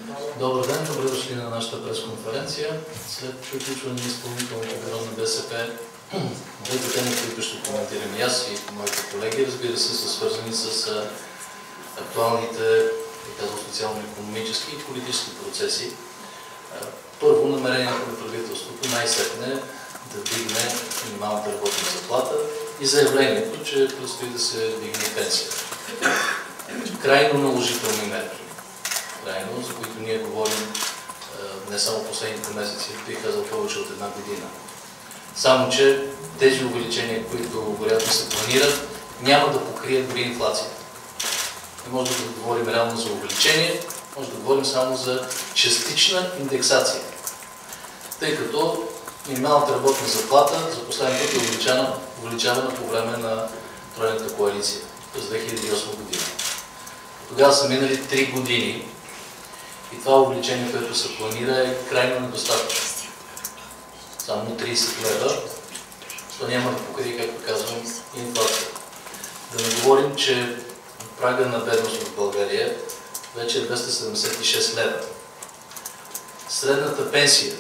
Добър ден, добре дошли на нашата пресконференция. След приключване на изпълнителното бюро на БСП, двете теми, които ще коментирам и аз и моите колеги, разбира се, са свързани с актуалните социално-икономически и политически процеси. Първо, намерението на правителството най-сетне да вдигне минималната работна заплата и заявлението, че предстои да се вдигне пенсията. Крайно наложителни мерки, за които ние говорим не само последните месеци, бих казал повече от една година. Само че тези увеличения, които вероятно се планират, няма да покрият дори инфлацията. Не може да говорим реално за увеличение, може да говорим само за частична индексация. Тъй като минималната работна заплата за последния път е увеличавана по време на тройната коалиция през 2008 година. Тогава са минали 3 години и това увеличение, което се планира, е крайно недостатъчно. Само 30 лева, то няма да покрие, както казвам, инфлацията. Да не говорим, че прага на бедност в България вече е 276 лева. Средната пенсия,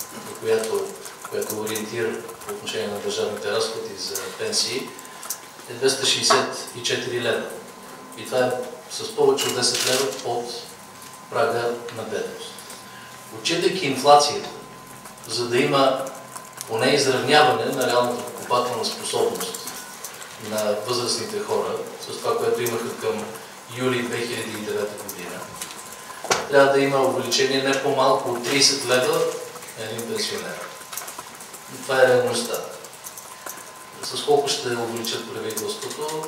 която ориентира по отношение на държавните разходи за пенсии, е 264 лева. И това е с повече от 10 лева под прага на бедност. Отчитайки инфлацията, за да има поне изравняване на реалната покупателна способност на възрастните хора, с това, което имаха към юли 2009 година, трябва да има увеличение не по-малко от 30 лева на един пенсионер. И това е реалността. С колко ще увеличат правителството,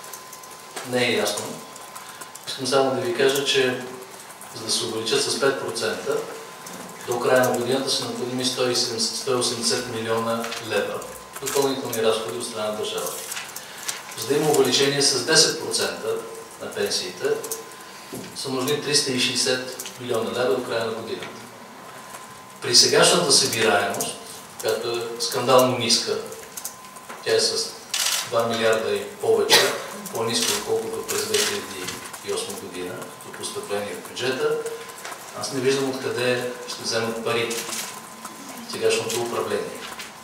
не е ясно. Искам само да ви кажа, че за да се увеличат с 5%, до края на годината са необходими 180 милиона лева допълнителни разходи от страна на държавата. За да има увеличение с 10% на пенсиите, са нужни 360 милиона лева до края на годината. При сегашната събираемост, която е скандално ниска, тя е с 2 милиарда и повече, по-ниско, отколкото през 2008 година, до постъпление в бюджета, аз не виждам откъде ще вземат пари сегашното управление.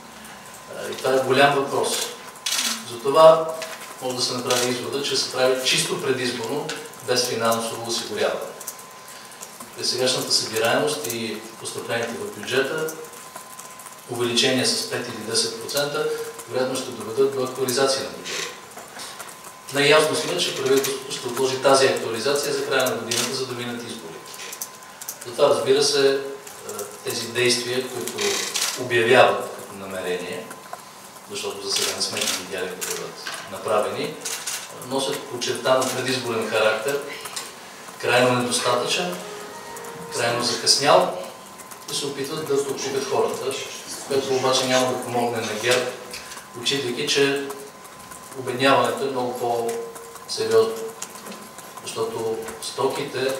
И това е голям въпрос. Затова може да се направи извода, че се прави чисто предизборно, без финансово осигуряване. При сегашната събираемост и постъпленията в бюджета, увеличение с 5 или 10%, вероятно ще доведат до актуализация на бюджета. Най-ясно сме, че правителството ще отложи тази актуализация за края на годината, за да минат изборите. Затова, разбира се, тези действия, които обявяват като намерение, защото за сега не сме ги видяли да бъдат направени, носят подчертан предизборен характер, крайно недостатъчен, крайно закъснял и се опитват да подшипят хората, което обаче няма да помогне на ГЕРБ, учитайки, че обедняването е много по-сериозно. Защото стоките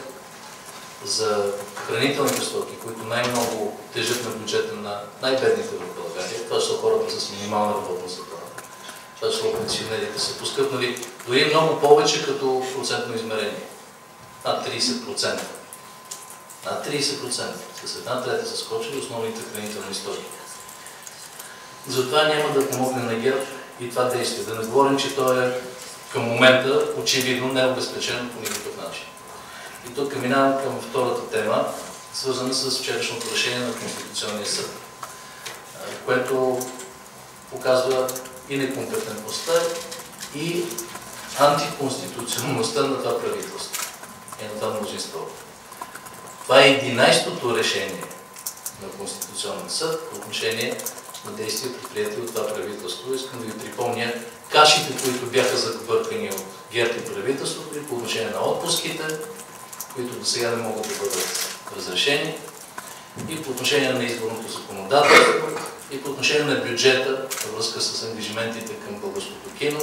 за хранителните стоки, които най-много тежат на бюджета на най-бедните в България, това са хората с минимална работна заплата. Това са пенсионерите, са поскъпнали дори много повече като процентно измерение. Над 30%. Над 30%. С 1/3 са скочили основните хранителни стоки. Затова няма да помогне на ГЕРБ и това действие. Да не говорим, че то е към момента очевидно не е обезпечено по никакъв начин. И тук минавам към втората тема, свързана с вчерашното решение на Конституционния съд, което показва и некомпетентността, и антиконституционността на това правителство и на това мнозинство. Това е 11-то решение на Конституционния съд по отношение на действия, предприятия от това правителство. Искам да ви припомня кашите, които бяха забъркани от ГЕРБ и правителството и по отношение на отпуските, които до сега не могат да бъдат разрешени, и по отношение на изборното законодателство, и по отношение на бюджета, във връзка с ангажиментите към българското кино,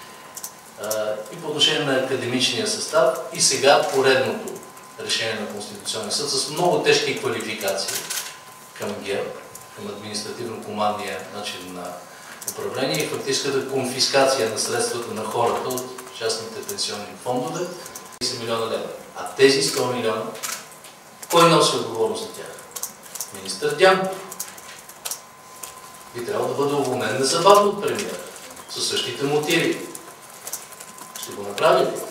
и по отношение на академичния състав, и сега поредното решение на Конституционния съд с много тежки квалификации към ГЕРБ, към административно-командния начин на управление и фактическата конфискация на средствата на хората от частните пенсионни фондове, 30 милиона лева. А тези 100 милиона Кой носи отговорност за тях? Министър Дянков. Би трябвало да бъде уволнен незабавно от премиера, със същите мотиви. Ще го направи ли?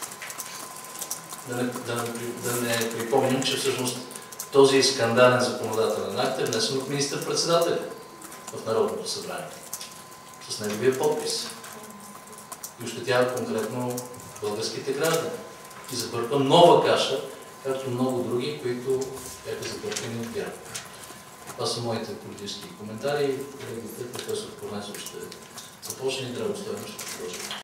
Да не припомним, че всъщност този скандален законодателен акт е внесен от министър-председателя в Народното събрание с неговия подпис и ощетява конкретно българските граждани и забърква нова каша, както много други, които бяха забъркани от ГЕРБ. Това са моите политически коментари. Колегите, професор Корнезов ще започне и Драгостоянов ще продължи.